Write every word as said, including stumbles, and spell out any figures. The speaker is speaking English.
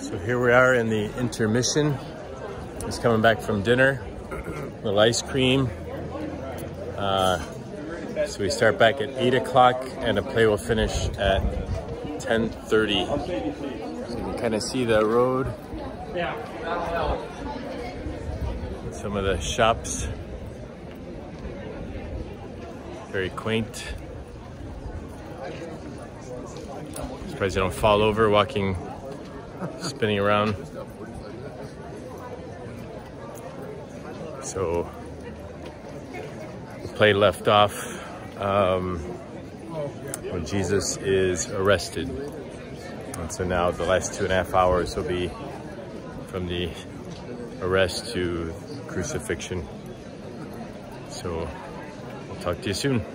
So here we are in the intermission. Just coming back from dinner. A little ice cream. Uh, so we start back at eight o'clock and the play will finish at ten thirty. So you can kind of see the road. Some of the shops. Very quaint. Surprised you don't fall over walking, spinning around. So the play left off um, when Jesus is arrested. And so now the last two and a half hours will be from the arrest to crucifixion. So we'll talk to you soon.